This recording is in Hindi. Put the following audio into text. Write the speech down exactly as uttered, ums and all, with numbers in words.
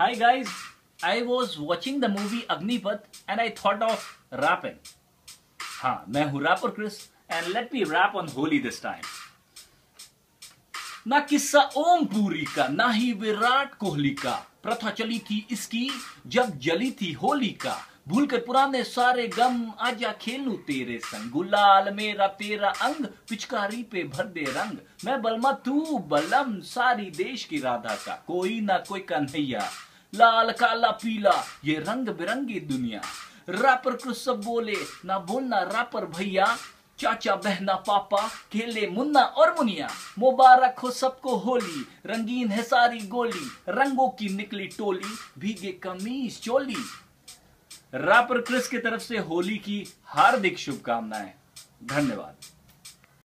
Hi guys, I was watching the movie Agnipath and I thought of rapping. हाँ, मैं हूँ rapper Chris and let me rap on Holi this time. ना किस्सा ओम पुरी का, ना ही विराट कोहली का, प्रथा चली थी इसकी जब जली थी होली का। भूल कर पुराने सारे गम, आजा खेलूं तेरे संग, गुलाल मेरा तेरा अंग, पिचकारी पे भर दे रंग। मैं बलमा तू बलम, सारी देश की राधा का, कोई ना कोई कन्हैया, लाल काला पीला ये रंग बिरंगी दुनिया। रैपर को सब बोले ना बोलना रैपर भैया, चाचा बहना पापा खेले मुन्ना और मुनिया। मुबारक हो सबको होली, रंगीन है सारी गोली, रंगों की निकली टोली, भीगे कमीज चोली। रैपर क्रिस की तरफ से होली की हार्दिक शुभकामनाएं। धन्यवाद।